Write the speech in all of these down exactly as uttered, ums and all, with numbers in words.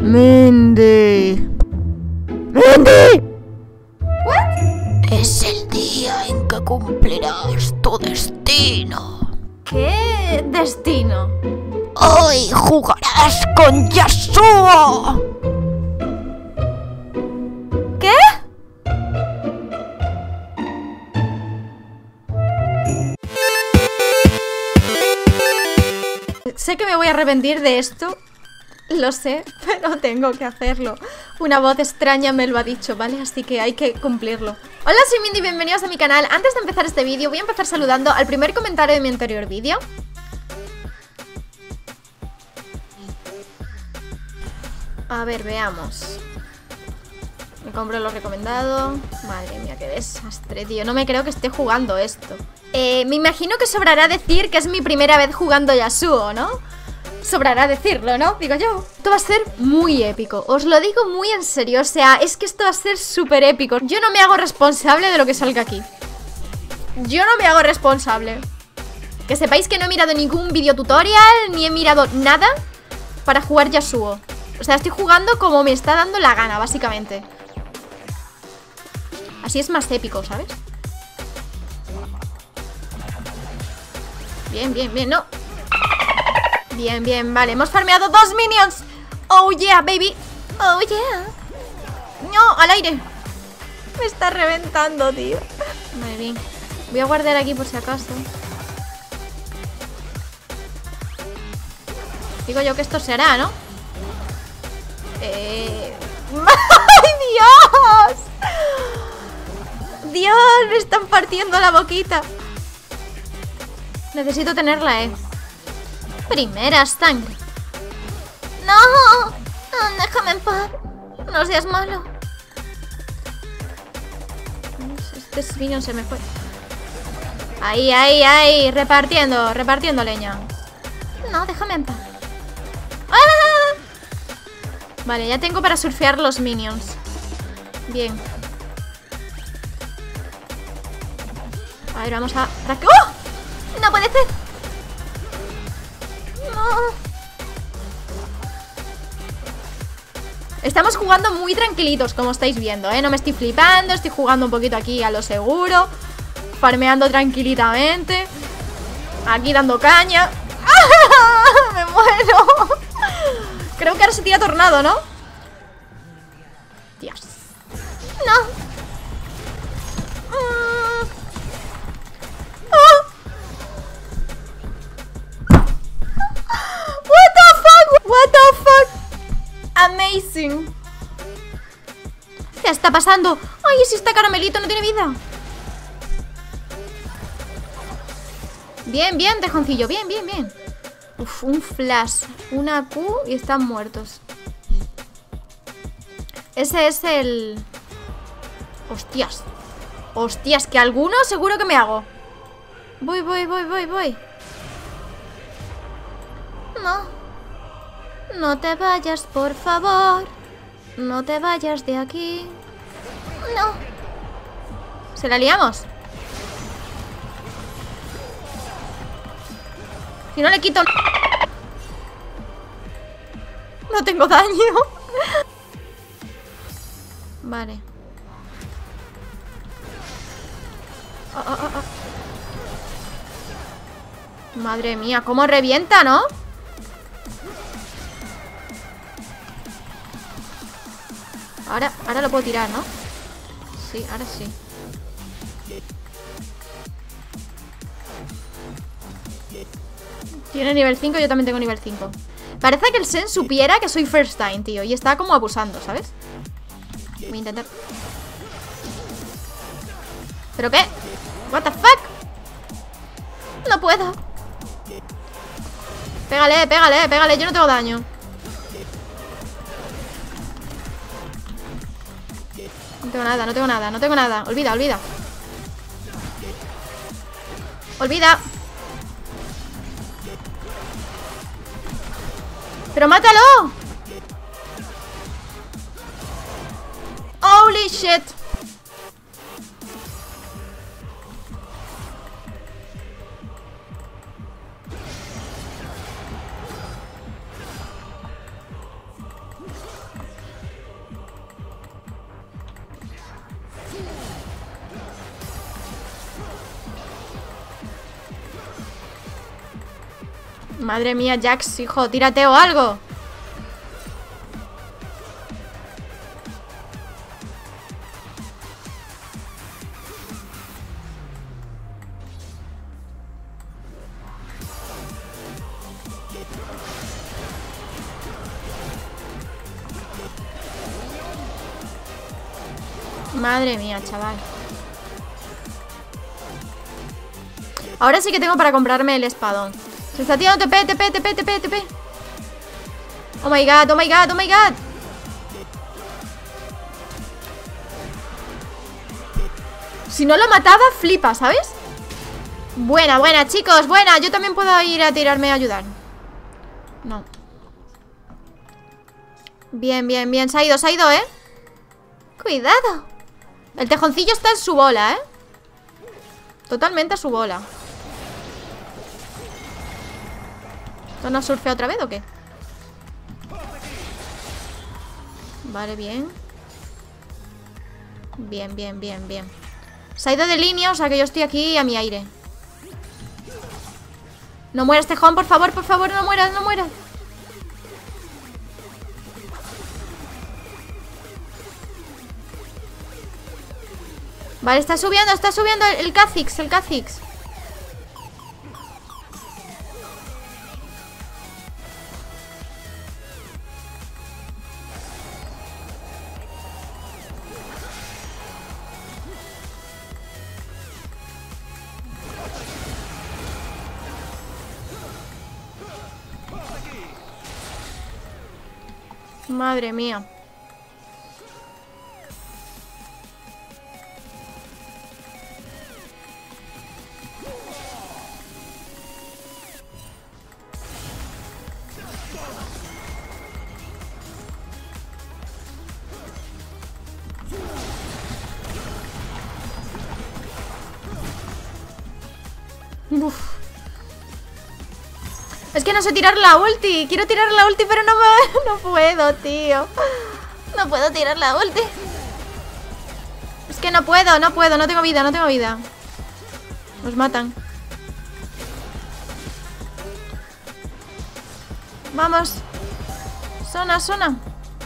Mindy. ¡Mindy! ¿What? Es el día en que cumplirás tu destino. ¿Qué destino? Hoy jugarás con Yasuo. ¿Qué? Sé que me voy a arrepentir de esto. Lo sé, pero tengo que hacerlo. Una voz extraña me lo ha dicho, ¿vale? Así que hay que cumplirlo. Hola, soy Mindy, bienvenidos a mi canal. Antes de empezar este vídeo, voy a empezar saludando al primer comentario de mi anterior vídeo. A ver, veamos. Me compro lo recomendado. Madre mía, qué desastre, tío. No me creo que esté jugando esto. Eh, me imagino que sobrará decir que es mi primera vez jugando Yasuo, ¿no? Sobrará decirlo, ¿no? Digo yo. Esto va a ser muy épico. Os lo digo muy en serio. O sea, es que esto va a ser súper épico. Yo no me hago responsable de lo que salga aquí. Yo no me hago responsable. Que sepáis que no he mirado ningún video tutorial, ni he mirado nada para jugar Yasuo. O sea, estoy jugando como me está dando la gana, básicamente. Así es más épico, ¿sabes? Bien, bien, bien, no. Bien, bien, vale, hemos farmeado dos minions. Oh yeah, baby. Oh yeah. No, al aire. Me está reventando, tío. Vale, bien. Voy a guardar aquí por si acaso. Digo yo que esto se hará, ¿no? Eh... ¡Ay, Dios! Dios, me están partiendo la boquita. Necesito tenerla, eh. Primera sangre. ¡No! Déjame en paz. No seas malo. Este minion se me fue. Ahí, ahí, ahí. Repartiendo, repartiendo leña. No, déjame en paz. ¡Ah! Vale, ya tengo para surfear los minions. Bien. A ver, vamos a... ¡Oh! No puede ser. No. Estamos jugando muy tranquilitos, como estáis viendo, ¿eh? No me estoy flipando, estoy jugando un poquito aquí a lo seguro. Farmeando tranquilitamente. Aquí dando caña. ¡Ah! ¡Me muero! Creo que ahora se tira tornado, ¿no? Dios. No. Amazing. ¿Qué está pasando? Ay, si este caramelito no tiene vida. Bien, bien, tejoncillo. Bien, bien, bien. Uf, un flash, una Q y están muertos. Ese es el... Hostias. Hostias, que alguno seguro que me hago. Voy, voy, voy, voy, voy. No. No te vayas, por favor. No te vayas de aquí. No. ¿Se la liamos? Si no le quito... No tengo daño. Vale. Oh, oh, oh, oh. Madre mía, cómo revienta, ¿no? Ahora, ahora lo puedo tirar, ¿no? Sí, ahora sí. Tiene nivel cinco, yo también tengo nivel cinco. Parece que el Sen supiera que soy first time, tío. Y está como abusando, ¿sabes? Voy a intentar. ¿Pero qué? What the fuck? No puedo. Pégale, pégale, pégale, yo no tengo daño. No tengo nada, no tengo nada, no tengo nada. Olvida, olvida. Olvida. ¡Pero mátalo! ¡Holy shit! Madre mía, Jax, hijo, tírate o algo. Madre mía, chaval. Ahora sí que tengo para comprarme el espadón. Se está tirando T P, T P, T P, T P, T P. Oh my god, oh my god, oh my god. Si no lo mataba, flipa, ¿sabes? Buena, buena, chicos, buena. Yo también puedo ir a tirarme a ayudar. No. Bien, bien, bien. Se ha ido, se ha ido, ¿eh? Cuidado. El tejoncillo está en su bola, ¿eh? Totalmente a su bola. ¿Esto no surfea otra vez o qué? Vale, bien. Bien, bien, bien, bien. Se ha ido de línea, o sea que yo estoy aquí a mi aire. No mueras, tejón, por favor, por favor, no mueras, no mueras. Vale, está subiendo, está subiendo el Kha'Zix, el Kha'Zix. Madre mía. Uf. Es que no sé tirar la ulti. Quiero tirar la ulti, pero no me... no puedo, tío. No puedo tirar la ulti. Es que no puedo, no puedo. No tengo vida, no tengo vida. Nos matan. Vamos. Sona, Sona.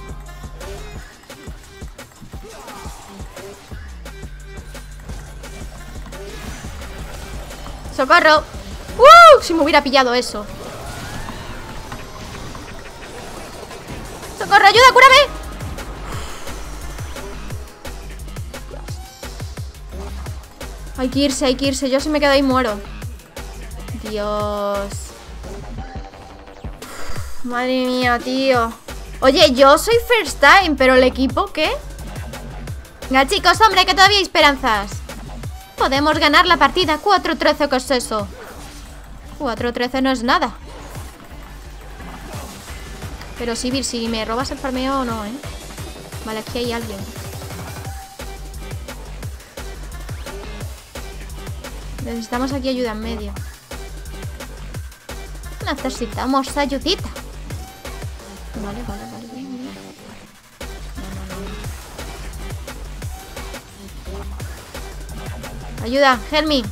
¡Socorro! ¡Uh! Si me hubiera pillado eso. ¡Socorro! ¡Ayuda! ¡Cúrame! Hay que irse, hay que irse. Yo si me quedo ahí muero. Dios. Madre mía, tío. Oye, yo soy first time, pero el equipo, ¿qué? Venga, chicos, hombre, que todavía hay esperanzas. Podemos ganar la partida. cuatro trece, ¿qué es eso? cuatro trece no es nada. Pero sí, Vir, si me robas el farmeo o no, ¿eh? Vale, aquí hay alguien. Necesitamos aquí ayuda en medio. Necesitamos ayudita. Vale, vale, vale, bien, bien. No, no, no. Ayuda, help me.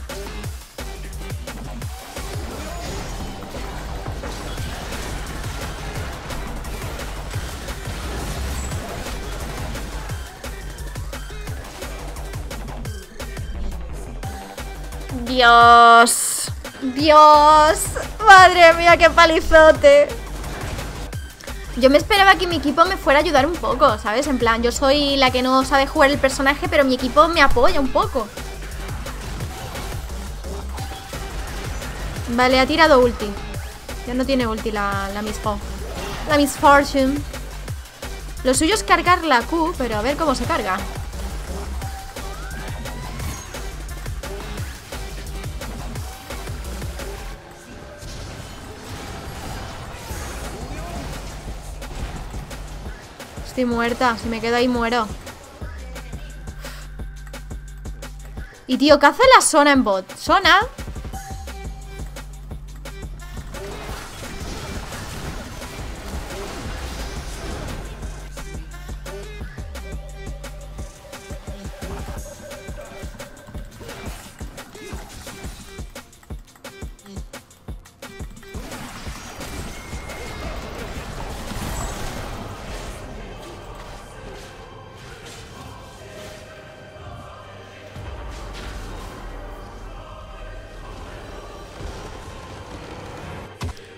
Dios. Dios. Madre mía, qué palizote. Yo me esperaba que mi equipo me fuera a ayudar un poco, ¿sabes? En plan, yo soy la que no sabe jugar el personaje, pero mi equipo me apoya un poco. Vale, ha tirado ulti. Ya no tiene ulti la, la Miss Fo. La Miss Fortune. Lo suyo es cargar la Q, pero a ver cómo se carga. Estoy muerta, si me quedo ahí muero. Y tío, ¿qué hace la Sona en bot? Sona.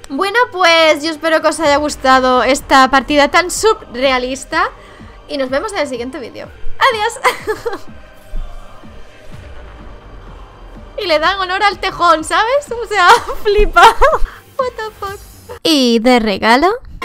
Bueno, pues yo espero que os haya gustado esta partida tan surrealista. Y nos vemos en el siguiente vídeo. ¡Adiós! Y le dan honor al tejón, ¿sabes? O sea, flipa. What the fuck. Y de regalo